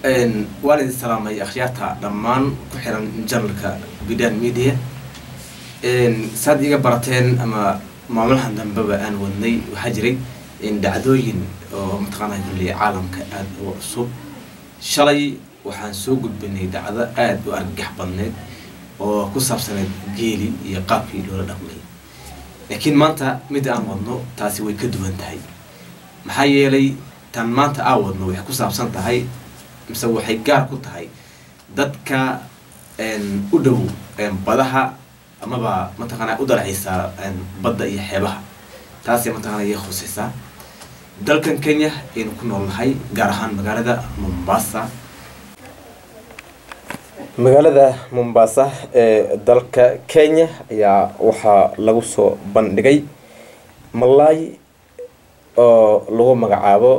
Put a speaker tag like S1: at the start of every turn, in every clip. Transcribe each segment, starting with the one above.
S1: والد السلام يا أخياتها لمان كحرن جنلك بدان ميديا صديقة برتين أما معملها دنبابا أن ودني وحجري إن دعدوين ومتقنع اللي عالم كأد وصوب شلي وحان سوق بني دعدا آد وأرجح بنيد وكسر سنة جيلي يقابي لولا دقمي لكن ما أنت مدى أن ودنو تاسي ويكدو انتهي محايلي تان ما أنت أودنو يحكسر بسنة هاي مسوي حجار كتهاي dadka u dhow badaha ama ba mataqana u dalxiisa badda iyo xeebaha taas ay mataqana ay khusaysaa dalkan Kenya in ku noolahay gaar ahaan magaalada Mombaasa ee dalka Kenya ayaa waxa lagu soo bandhigay malay oo lagu magacaabo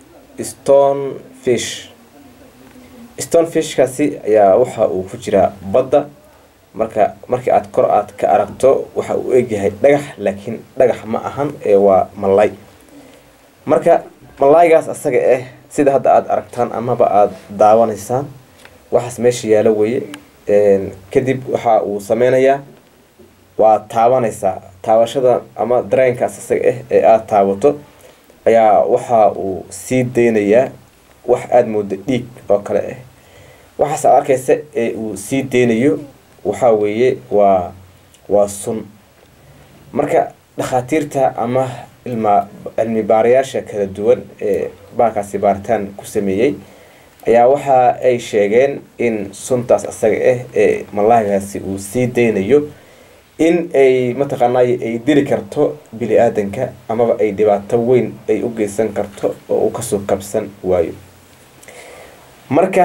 S1: stonefish kaasi ayaa waxa uu ku jira badda markii aad kor aad ka aragto waxa uu eegyahay dhagax laakiin dhagax ma ahan ee waa malay marka malaygaas asaga sida hadda aad aragtaan ama ba aad daawanaysaan waxaas meesha yaalo weeye kadib waxa uu sameeynaya waa taabashada ama dareenkaas asaga ee aad taabato ayaa waxa uu sii deynaya wax aad moodo dhiig oo kale waxaas arkaysa ee uu sii deynayo waxa weeye waa sun marka dhakhaatiirta ama cilmi baarayaasha kala duwan ee baakaasi baaritaan ku sameeyay ayaa waxa ay sheegeen in suntaas asaga ee malaygaasi uu sii deynayo in ay mataqaanay ay dili karto bini'aadanka ama ay dhibaato weyn ay u geysan karto oo uu ka soo kabsan waayo marka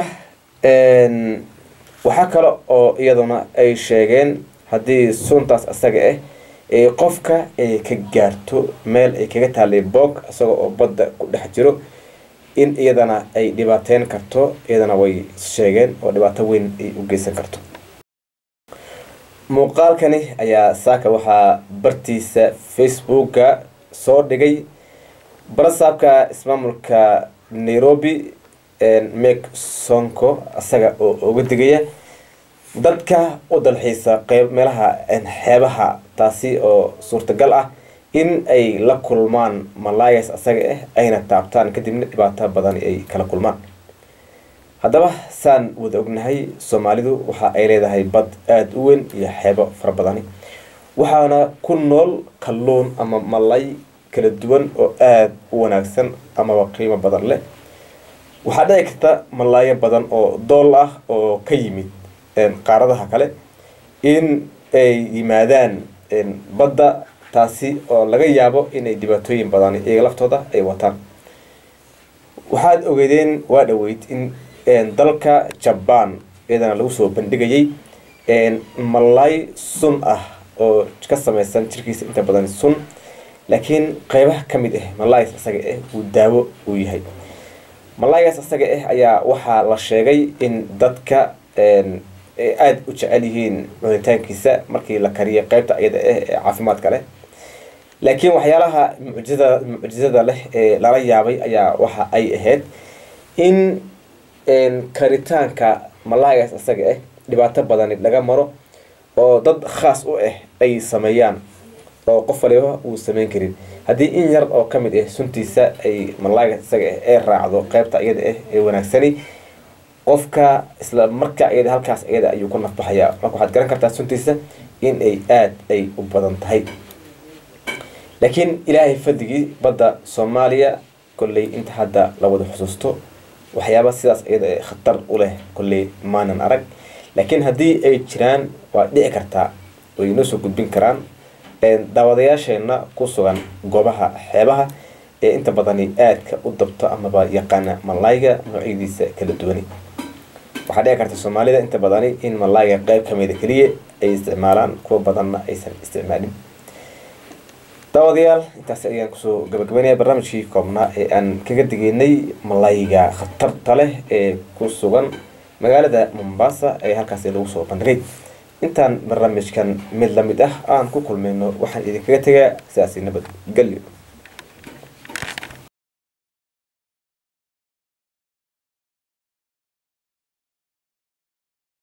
S1: waxa kale oo iyaduna ay sheegeen hadii suntaas asaga ee qofka ay ka gaarto meel ay kaga taalay boog asagoo oo badda ku dhex jiro in iyadana ay dhibaateen karto iyadana way sheegeen oo dhibaato weyn ay u geysan karto muuqaalkani ayaa saaka waxa bartiisa Facebook-ga soo dhigay barasaabka ismaamulka Nairobi Meg Sonko asaga oo uga digaya dadka u dalxiisa qayb meelaha xeebaha taasi oo suurtagal ah in ay la kulmaan malaygas asaga ayna taabtaan kadibna dhibaato badan ay kala kulmaan haddaba saan wada ognahay Soomaalidu waxa ay leedahay bad aad u weyn iyo xeebo fara badan waxaana ku nool kalluun ama malay kala duwan oo aad u wanaagsan ama qiimo badan leh waxa dhici karta malayo badan oo dool ah oo ka yimid qaaradaha kale in ay yimaadaan badda taasi oo laga yaabo inay dhibaatooyin badan iyaga laftooda ay wataan waxaad ogeedeen waa dhaweyd in dalka Japan iyadana lagu soo bandhigayay malay sun ah oo ka samaysan jirkiisa inta badan sun laakiin qaybaha kamid malays asaga uu daawo u yahay malaygas asaga ayaa waxa la sheegay in dadka aad u jecel yihiin cunitaankiisa markii la kariyo qaybta iyada caafimaadka leh laakiin waxyaalaha mucjisada leh ee la yaabay ayaa waxa ay ahayd in karitaanka malaygas asaga dhibaato badan laga maro oo dad khaas u ay sameeyaan oo qof waliba uu sameyn karin hadii in yar oo kamid suntiisa ay malaygas asaga ee raacdo qaybta iyada ee wanaagsani qofka isla marka iyada halkaas iyada ayuu ku nafbaxaya marka waxaad garan kartaa suntiisa in ay aad ay u badan tahay laakiin ilaahay fadigi badda Soomaaliya kulli inta hadda la wada xusuusto waxyaabo sidaas iyada khatar u leh kulli maanan arag laakiin hadii ay jiraan waa dhici kartaa way noo soo gudbin karaan daawadayaasheena ku sugan goobaha xeebaha ee inta badan aadka u dabto ama ba yaqaan malayga noocyadiisa kala duwan waxa dhici karta Soomaalida inta badan in malayga qayb kamid ah kaliya ay isticmaalaan kuwa badanna aysan isticmaalin daawadayaal intaas ayaan ku soo gabagabeynay barnaamijkii koobnaa ee aan kaga digeynay malayga khatarta leh ee ku sugan magaalada Mombaasa ee halkaas lagu soo bandhigay intaan barnaamijkan mid la mid ah aan ku kulmayno waxaan idinkaga tagaa sidaas nabad galyo